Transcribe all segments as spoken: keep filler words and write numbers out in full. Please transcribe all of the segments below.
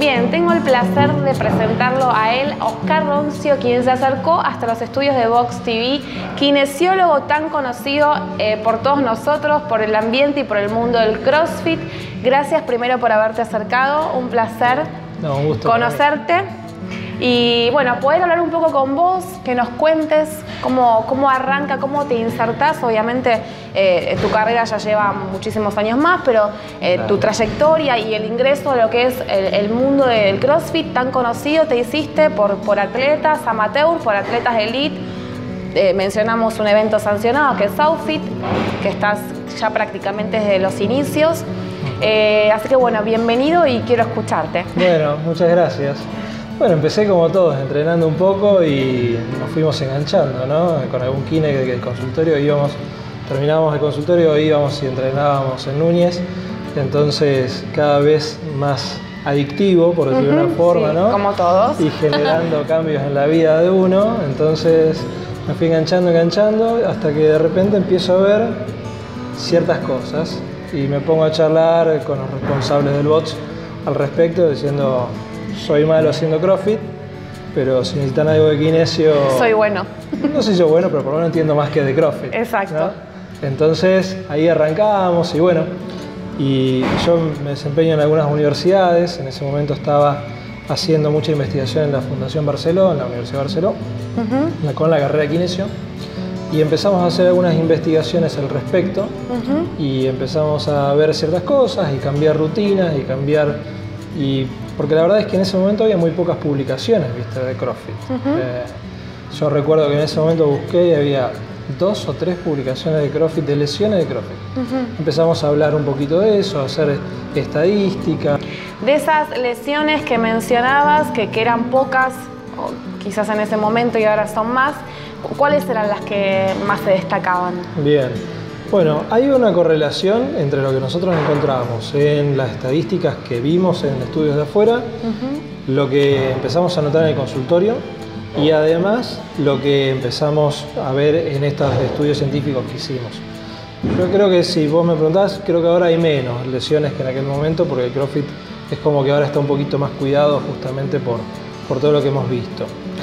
Bien, tengo el placer de presentarlo a él, Oscar Roncio, quien se acercó hasta los estudios de Vox T V, kinesiólogo tan conocido eh, por todos nosotros, por el ambiente y por el mundo del CrossFit. Gracias primero por haberte acercado, un placer no, un gusto conocerte. Y bueno, poder hablar un poco con vos, que nos cuentes cómo, cómo arranca, cómo te insertás. Obviamente eh, tu carrera ya lleva muchísimos años más, pero eh, claro. tu trayectoria y el ingreso a lo que es el, el mundo del CrossFit tan conocido te hiciste por, por atletas amateur, por atletas elite. Eh, mencionamos un evento sancionado que es Southfit, que estás ya prácticamente desde los inicios. Eh, así que bueno, bienvenido y quiero escucharte. Bueno, muchas gracias. Bueno, empecé como todos, entrenando un poco y nos fuimos enganchando, ¿no? Con algún kine del consultorio íbamos, terminábamos el consultorio, íbamos y entrenábamos en Núñez, entonces cada vez más adictivo, por decirlo de uh-huh, una forma, sí, ¿no? Como todos. Y generando cambios en la vida de uno, entonces me fui enganchando, enganchando, hasta que de repente empiezo a ver ciertas cosas y me pongo a charlar con los responsables del box al respecto, diciendo... Soy malo haciendo CrossFit, pero si necesitan algo de kinesio... Soy bueno. No sé si soy bueno, pero por lo menos entiendo más que de CrossFit. Exacto. ¿no? Entonces, ahí arrancamos y bueno, y yo me desempeño en algunas universidades. En ese momento estaba haciendo mucha investigación en la Fundación Barceló, en la Universidad de Barceló, uh-huh. con la carrera de kinesio. Y empezamos a hacer algunas investigaciones al respecto uh-huh. y empezamos a ver ciertas cosas y cambiar rutinas y cambiar... Y porque la verdad es que en ese momento había muy pocas publicaciones, ¿viste? De CrossFit. Uh-huh. eh, yo recuerdo que en ese momento busqué y había dos o tres publicaciones de CrossFit, de lesiones de CrossFit. Uh-huh. Empezamos a hablar un poquito de eso, a hacer estadística. De esas lesiones que mencionabas, que, que eran pocas, o quizás en ese momento y ahora son más, ¿cuáles eran las que más se destacaban? Bien. Bueno, hay una correlación entre lo que nosotros encontramos en las estadísticas que vimos en estudios de afuera, uh-huh. lo que empezamos a notar en el consultorio y además lo que empezamos a ver en estos estudios científicos que hicimos. Yo creo que si vos me preguntás, creo que ahora hay menos lesiones que en aquel momento porque el CrossFit es como que ahora está un poquito más cuidado justamente por, por todo lo que hemos visto.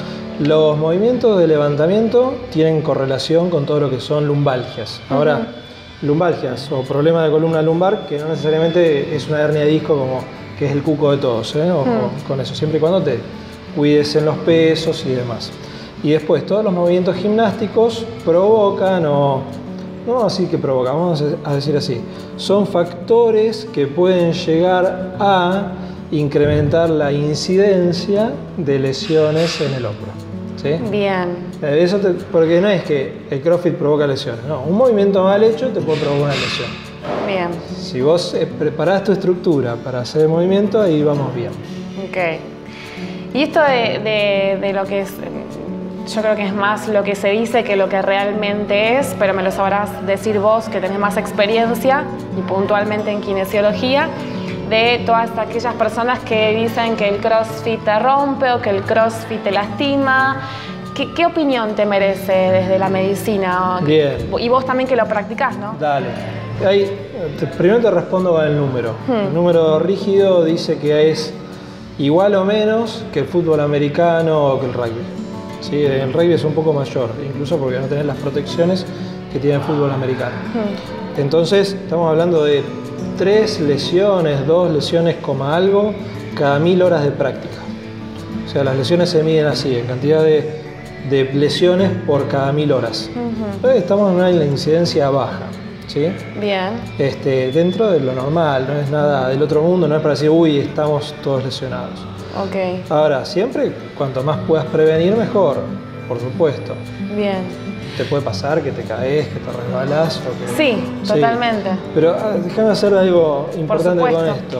Los movimientos de levantamiento tienen correlación con todo lo que son lumbalgias. Ahora, uh-huh. lumbalgias o problema de columna lumbar, que no necesariamente es una hernia de disco como que es el cuco de todos, ¿eh? Ojo uh-huh. con eso, siempre y cuando te cuides en los pesos y demás. Y después, todos los movimientos gimnásticos provocan o... No, así que provocan, vamos a decir así. Son factores que pueden llegar a incrementar la incidencia de lesiones en el hombro. ¿Sí? Bien. Eso te, porque no es que el CrossFit provoca lesiones, no. Un movimiento mal hecho te puede provocar una lesión. Bien. Si vos preparás tu estructura para hacer el movimiento, ahí vamos bien. Ok. Y esto de, de, de lo que es, yo creo que es más lo que se dice que lo que realmente es, pero me lo sabrás decir vos que tenés más experiencia y puntualmente en kinesiología, de todas aquellas personas que dicen que el CrossFit te rompe o que el CrossFit te lastima. ¿Qué, qué opinión te merece desde la medicina? Bien. Y vos también que lo practicás, ¿no? Dale. Ahí, te, primero te respondo con el número. Hmm. El número rígido dice que es igual o menos que el fútbol americano o que el rugby. ¿Sí? El rugby es un poco mayor, incluso porque no tenés las protecciones que tiene el fútbol americano. Hmm. Entonces, estamos hablando de tres lesiones, dos lesiones, coma algo, cada mil horas de práctica. O sea, las lesiones se miden así, en cantidad de, de lesiones por cada mil horas. Uh-huh. Entonces, estamos en una incidencia baja, ¿sí? Bien. Este, dentro de lo normal, no es nada del otro mundo, no es para decir, uy, estamos todos lesionados. Okay. Ahora, siempre, cuanto más puedas prevenir, mejor, por supuesto. Bien. Te puede pasar que te caes, que te resbalás. O que... Sí, totalmente. Sí. Pero ah, déjame hacer algo importante con esto.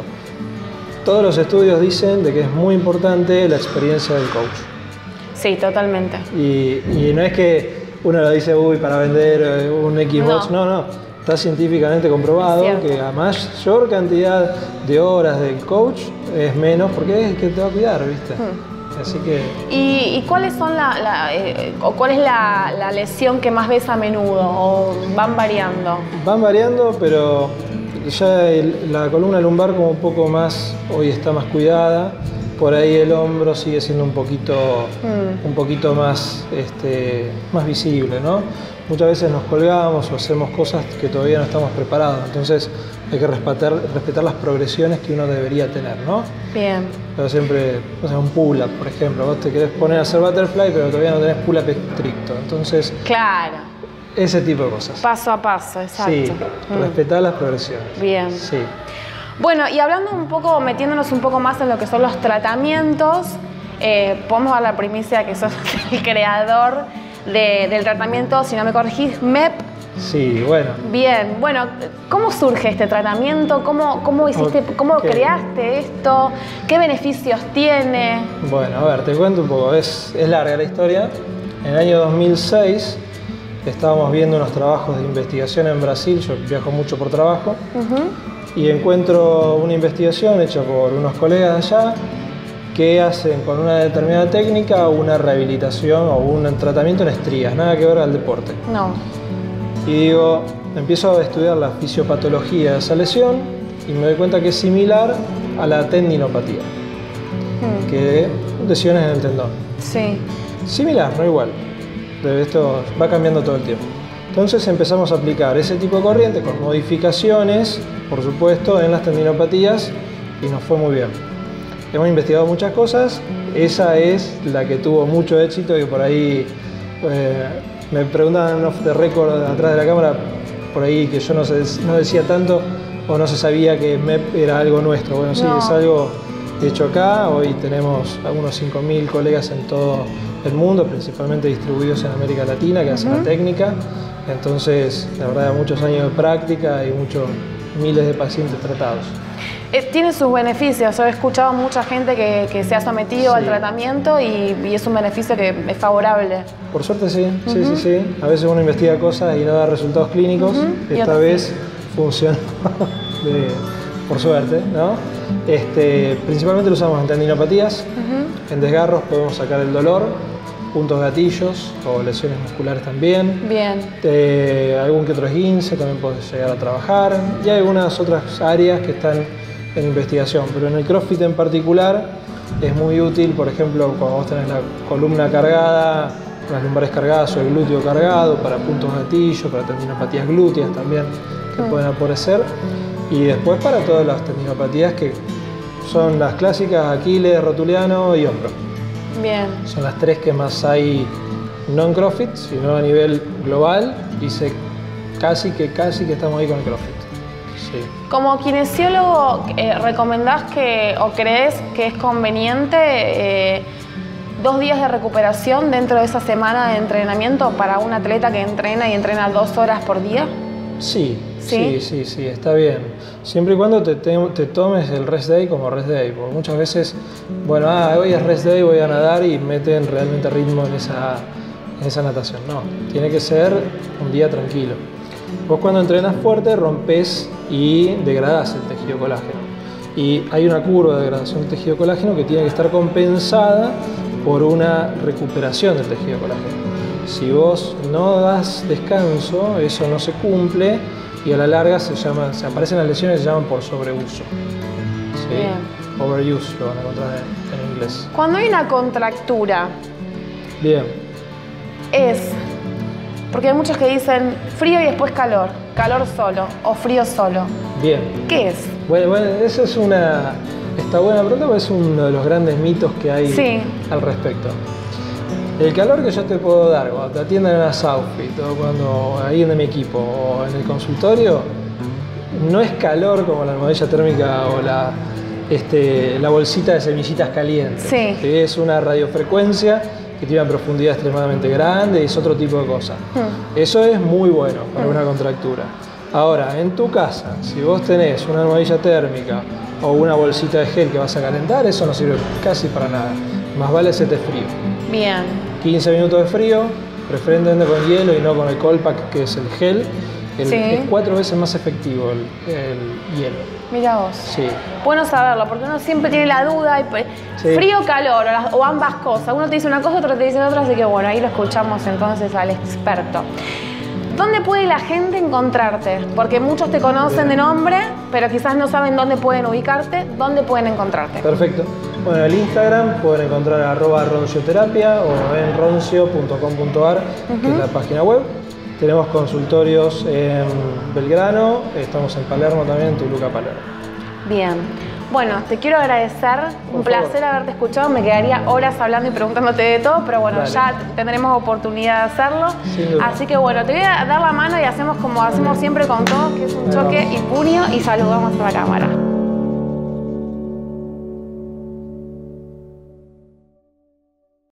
Todos los estudios dicen de que es muy importante la experiencia del coach. Sí, totalmente. Y, y no es que uno lo dice, uy, para vender un Xbox. No, no. no. Está científicamente comprobado que a mayor cantidad de horas del coach es menos porque es el que te va a cuidar, ¿viste? Hmm. Así que... ¿Y, y cuáles son la, la eh, o cuál es la, la lesión que más ves a menudo o van variando? Van variando, pero ya el, la columna lumbar como un poco más, hoy está más cuidada. por ahí el hombro sigue siendo un poquito, Mm. un poquito más, este, más visible, ¿no? Muchas veces nos colgamos o hacemos cosas que todavía no estamos preparados, entonces hay que respetar, respetar las progresiones que uno debería tener, ¿no? Bien. Pero siempre, o sea, un pull-up, por ejemplo, vos te querés poner a hacer butterfly, pero todavía no tenés pull-up estricto, entonces Claro. ese tipo de cosas. Paso a paso, exacto. Sí, Mm. respetar las progresiones. Bien. Sí. Bueno, y hablando un poco, metiéndonos un poco más en lo que son los tratamientos, eh, podemos dar la primicia que sos el creador de- del tratamiento, si no me corregís, M E P. Sí, bueno. Bien, bueno, ¿cómo surge este tratamiento? ¿Cómo, cómo hiciste, cómo Ok. creaste esto? ¿Qué beneficios tiene? Bueno, a ver, te cuento un poco, es, es larga la historia. En el año dos mil seis estábamos viendo unos trabajos de investigación en Brasil, yo viajo mucho por trabajo, Ujú. y encuentro una investigación hecha por unos colegas allá que hacen con una determinada técnica una rehabilitación o un tratamiento en estrías, nada que ver al deporte. No. Y digo, empiezo a estudiar la fisiopatología de esa lesión y me doy cuenta que es similar a la tendinopatía, Mm. que lesiones en el tendón. Sí. Similar, no igual. De esto va cambiando todo el tiempo. Entonces empezamos a aplicar ese tipo de corriente con modificaciones, por supuesto, en las tendinopatías y nos fue muy bien. Hemos investigado muchas cosas, esa es la que tuvo mucho éxito y por ahí eh, me preguntaban off the record atrás de la cámara, por ahí que yo no, sé, no decía tanto o no se sabía que M E P era algo nuestro. Bueno, sí, No. es algo hecho acá, hoy tenemos algunos cinco mil colegas en todo el mundo, principalmente distribuidos en América Latina, que hacen la técnica. Entonces, la verdad, muchos años de práctica y muchos miles de pacientes tratados. Eh, tiene sus beneficios. Yo he escuchado a mucha gente que, que se ha sometido Sí. al tratamiento y, y es un beneficio que es favorable. Por suerte sí, sí, sí, sí. A veces uno investiga cosas y no da resultados clínicos. Ujú. Y Esta otras vez funcionó, de- por suerte, ¿no? Este, principalmente lo usamos en tendinopatías, Ujú. en desgarros podemos sacar el dolor, puntos gatillos o lesiones musculares también. Bien. Eh, algún que otro esguince también puede llegar a trabajar y hay algunas otras áreas que están en investigación, pero en el CrossFit en particular es muy útil, por ejemplo, cuando vos tenés la columna cargada, las lumbares cargadas o el glúteo cargado, para puntos gatillo, para tendinopatías glúteas también que Mm. pueden aparecer, y después para todas las tendinopatías que son las clásicas Aquiles, rotuliano y hombro. Bien. Son las tres que más hay, no en CrossFit, sino a nivel global, y se, casi que casi que estamos ahí con el CrossFit. Sí. Como kinesiólogo, eh, ¿recomendás que o crees que es conveniente eh, dos días de recuperación dentro de esa semana de entrenamiento para un atleta que entrena y entrena dos horas por día? Sí, ¿Sí? sí, sí, sí, está bien. Siempre y cuando te, te- te tomes el rest day como rest day, porque muchas veces, bueno, ah, hoy es rest day, voy a nadar y meten realmente ritmo en esa, en esa natación. No, tiene que ser un día tranquilo. Vos cuando entrenas fuerte rompes y degradás el tejido colágeno. Y hay una curva de degradación del tejido colágeno que tiene que estar compensada por una recuperación del tejido colágeno. Si vos no das descanso, eso no se cumple y a la larga se llama, se aparecen las lesiones que se llaman por sobreuso. ¿Sí? Bien. Overuse lo van a encontrar en, en inglés. Cuando hay una contractura, Bien. es, porque hay muchos que dicen frío y después calor, calor solo o frío solo. Bien. ¿Qué es? Bueno, bueno, esa es una, está buena pregunta porque es uno de los grandes mitos que hay Sí. al respecto. El calor que yo te puedo dar cuando te atienden en la Southfit o cuando ahí en mi equipo o en el consultorio no es calor como la almohadilla térmica o la, este, la bolsita de semillitas calientes. Sí. Es una radiofrecuencia que tiene una profundidad extremadamente grande y es otro tipo de cosa. Hmm. Eso es muy bueno para una contractura. Ahora, en tu casa, si vos tenés una almohadilla térmica o una bolsita de gel que vas a calentar, eso no sirve casi para nada. Más vale hacerte frío. Bien. quince minutos de frío, preferentemente con hielo y no con el Colpack, que es el gel. El- Sí. Es cuatro veces más efectivo el, el hielo. Mira vos. Sí. Bueno saberlo, porque uno siempre tiene la duda, y pues, Sí. frío o calor, o, las- o ambas cosas. Uno te dice una cosa, otro te dice otra, así que bueno, ahí lo escuchamos entonces al experto. ¿Dónde puede la gente encontrarte? Porque muchos te conocen de nombre, pero quizás no saben dónde pueden ubicarte. ¿Dónde pueden encontrarte? Perfecto. Bueno, el Instagram pueden encontrar arroba roncioterapia o en roncio punto com punto ar, uh-huh. que es la página web. Tenemos consultorios en Belgrano, estamos en Palermo también, en Toluca, Palermo. Bien. Bueno, te quiero agradecer, Por un placer favor. haberte escuchado, me quedaría horas hablando y preguntándote de todo, pero bueno, Dale. ya tendremos oportunidad de hacerlo. Sin duda. Así que bueno, te voy a dar la mano y hacemos como hacemos siempre con todos, que es un choque y puño y saludamos a la cámara.